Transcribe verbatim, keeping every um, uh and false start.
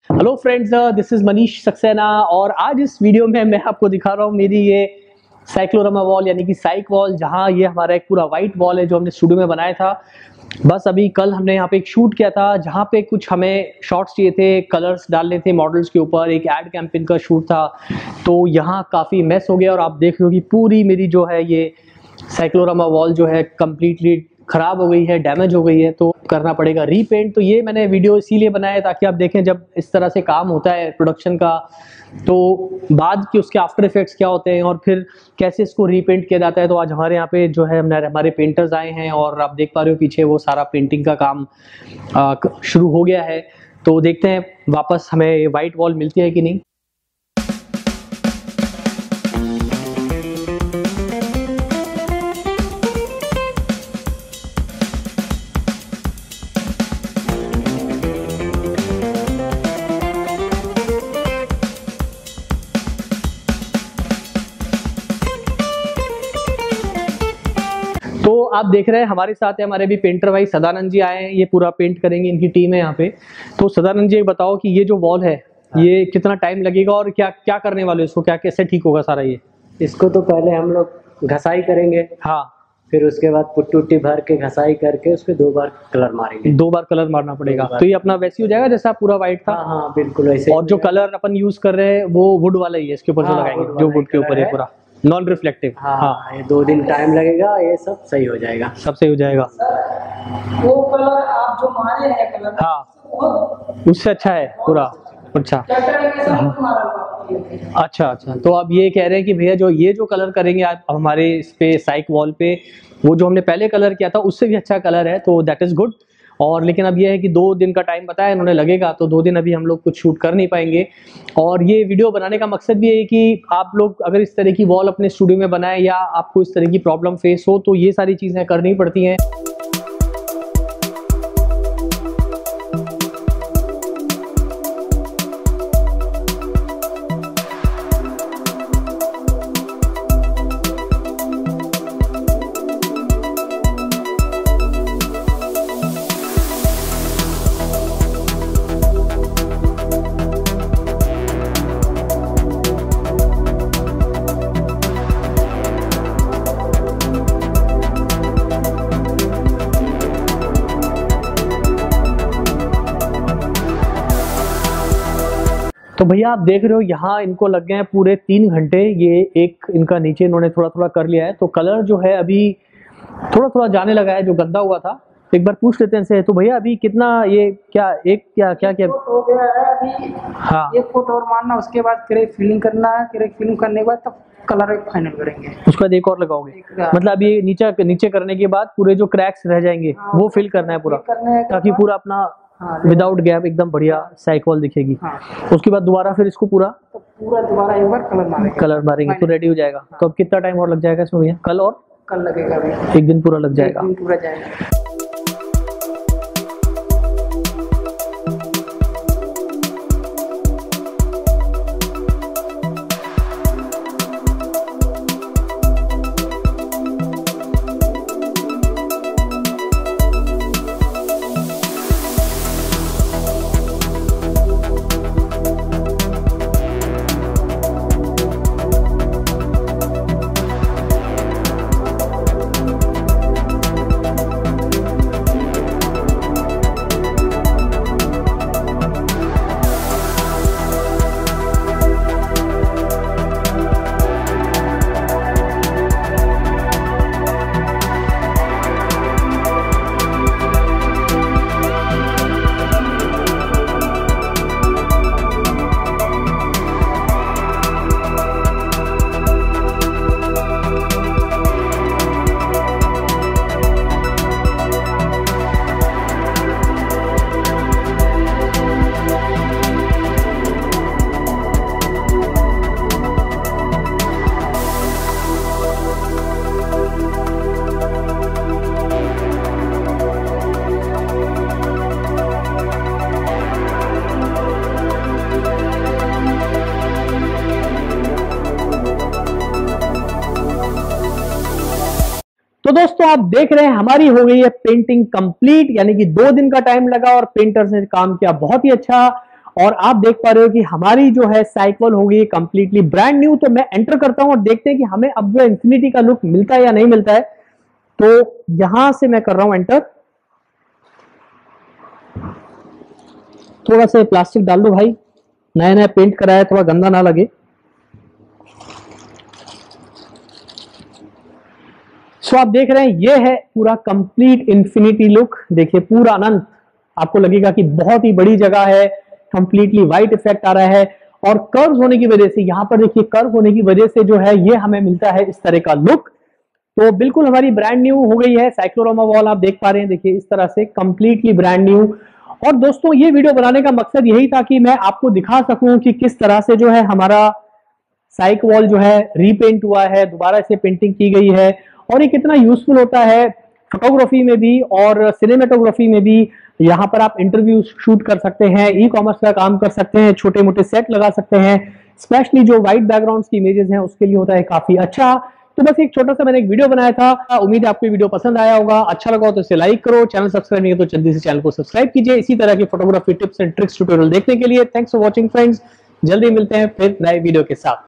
Hello friends, this is Manish Saxena और आज इस वीडियो में मैं आपको दिखा रहा हूँ मेरी ये साइक्लोरामा वॉल यानी कि साइक वॉल, जहाँ ये हमारा एक पूरा वाइट वॉल है जो हमने स्टूडियो में बनाया था। बस अभी कल हमने यहाँ पे एक शूट किया था जहाँ पे कुछ हमें शॉट्स चाहिए थे, कलर्स डालने थे मॉडल्स के ऊपर, एक एड कैंपेन का शूट था। तो यहाँ काफ़ी मैस हो गया और आप देख लो कि पूरी मेरी जो है ये साइक्लोरामा वॉल जो है कम्प्लीटली ख़राब हो गई है, डैमेज हो गई है, तो करना पड़ेगा रीपेंट। तो ये मैंने वीडियो इसीलिए बनाया ताकि आप देखें जब इस तरह से काम होता है प्रोडक्शन का तो बाद के उसके आफ्टर इफेक्ट्स क्या होते हैं और फिर कैसे इसको रीपेंट किया जाता है। तो आज हमारे यहाँ पे जो है हमारे पेंटर्स आए हैं और आप देख पा रहे हो पीछे वो सारा पेंटिंग का काम आ, शुरू हो गया है। तो देखते हैं वापस हमें वाइट वॉल मिलती है कि नहीं। तो आप देख रहे हैं हमारे साथ है हमारे भी पेंटर भाई सदानंद जी आए हैं, ये पूरा पेंट करेंगे, इनकी टीम है यहाँ पे। तो सदानंद जी बताओ कि ये जो वॉल है हाँ। ये कितना टाइम लगेगा और क्या क्या करने वाले इसको, क्या कैसे ठीक होगा सारा ये? इसको तो पहले हम लोग घसाई करेंगे, हाँ, फिर उसके बाद पुट्टी उट्टी भर के घसाई करके उस पे दो बार कलर मारेंगे। दो बार कलर मारना पड़ेगा। तो ये अपना वैसे हो जाएगा जैसा पूरा व्हाइट था? हाँ हाँ बिल्कुल वैसे। और जो कलर अपन यूज कर रहे हैं वो वुड वाला ही है, इसके ऊपर जो लगाएंगे जो वुड के ऊपर है पूरा नॉन रिफ्लेक्टिव। हाँ, हाँ ये दो दिन टाइम लगेगा, ये सब सही हो जाएगा, सब सही हो जाएगा। वो कलर आप जो मारे हैं कलर, हाँ उससे अच्छा है पूरा। अच्छा अच्छा अच्छा तो आप ये कह रहे हैं कि भैया जो ये जो कलर करेंगे आप हमारे इस पे साइक वॉल पे, वो जो हमने पहले कलर किया था उससे भी अच्छा कलर है, तो दैट इज गुड। और लेकिन अब ये है कि दो दिन का टाइम बताया इन्होंने लगेगा, तो दो दिन अभी हम लोग कुछ शूट कर नहीं पाएंगे। और ये वीडियो बनाने का मकसद भी है कि आप लोग अगर इस तरह की वॉल अपने स्टूडियो में बनाएं या आपको इस तरह की प्रॉब्लम फेस हो तो ये सारी चीज़ें करनी पड़ती हैं। तो भैया आप देख रहे हो यहाँ इनको लग गए हैं पूरे तीन घंटे। ये एक इनका नीचे इन्होंने थोड़ा थोड़ा कर लिया है, तो कलर जो है अभी थोड़ा थोड़ा जाने लगा है जो गंदा हुआ था। एक बार पूछ लेते हैं इनसे। तो भैया अभी कितना ये क्या एक क्या क्या क्या हो गया है अभी? हाँ एक फुट और मारना, उसके बाद क्रैक फिलिंग करना है, क्रैक फिलिंग करने के बाद तब कलर फाइनल करेंगे। उसके बाद एक और लगाओगे? मतलब अभी नीचे नीचे करने के बाद पूरे जो क्रैक्स रह जाएंगे हाँ, वो फिल करना है पूरा, ताकि पूरा अपना विदाउट गैप एकदम बढ़िया साइक वॉल दिखेगी। हाँ। उसके बाद दोबारा फिर इसको पूरा तो पूरा दोबारा एक बार कलर मारेंगे कलर मारेंगे तो रेडी हो जाएगा। हाँ। तो अब कितना टाइम और लग जाएगा इसमें भैया? कल और कल लगेगा अभी, एक दिन पूरा लग जाएगा। एक दिन पूरा जाएगा। तो दोस्तों आप देख रहे हैं हमारी हो गई है पेंटिंग कंप्लीट, यानी कि दो दिन का टाइम लगा और पेंटर्स ने काम किया बहुत ही अच्छा। और आप देख पा रहे हो कि हमारी जो है साइकिल हो गई कंप्लीटली ब्रांड न्यू। तो मैं एंटर करता हूं और देखते हैं कि हमें अब जो इन्फिनिटी का लुक मिलता है या नहीं मिलता है। तो यहां से मैं कर रहा हूं एंटर। थोड़ा सा प्लास्टिक डाल दो भाई, नया नया पेंट कराया, थोड़ा गंदा ना लगे। सो आप देख रहे हैं ये है पूरा कंप्लीट इन्फिनिटी लुक। देखिए पूरा अनंत, आपको लगेगा कि बहुत ही बड़ी जगह है, कंप्लीटली वाइट इफेक्ट आ रहा है। और कर्व होने की वजह से, यहां पर देखिए कर्व होने की वजह से जो है ये हमें मिलता है इस तरह का लुक। तो बिल्कुल हमारी ब्रांड न्यू हो गई है साइक्लोरामा वॉल। आप देख पा रहे हैं, देखिए इस तरह से कंप्लीटली ब्रांड न्यू। और दोस्तों ये वीडियो बनाने का मकसद यही था कि मैं आपको दिखा सकूं कि किस तरह से जो है हमारा साइक वॉल जो है रीपेंट हुआ है, दोबारा से पेंटिंग की गई है। और ये कितना यूजफुल होता है फोटोग्राफी में भी और सिनेमेटोग्राफी में भी। यहाँ पर आप इंटरव्यू शूट कर सकते हैं, ई कॉमर्स का काम कर सकते हैं, छोटे मोटे सेट लगा सकते हैं। स्पेशली जो व्हाइट बैकग्राउंड्स की इमेजेस हैं उसके लिए होता है काफी अच्छा। तो बस एक छोटा सा मैंने एक वीडियो बनाया था, उम्मीद है आपको ये वीडियो पसंद आया होगा। अच्छा लगा हो तो इसे लाइक करो, चैनल सब्सक्राइब नहीं है तो जल्दी से चैनल को सब्सक्राइब कीजिए इसी तरह की photography tips and tricks tutorial देखने के लिए। थैंक्स फॉर वॉचिंग फ्रेंड्स, जल्दी मिलते हैं फिर नए वीडियो के साथ।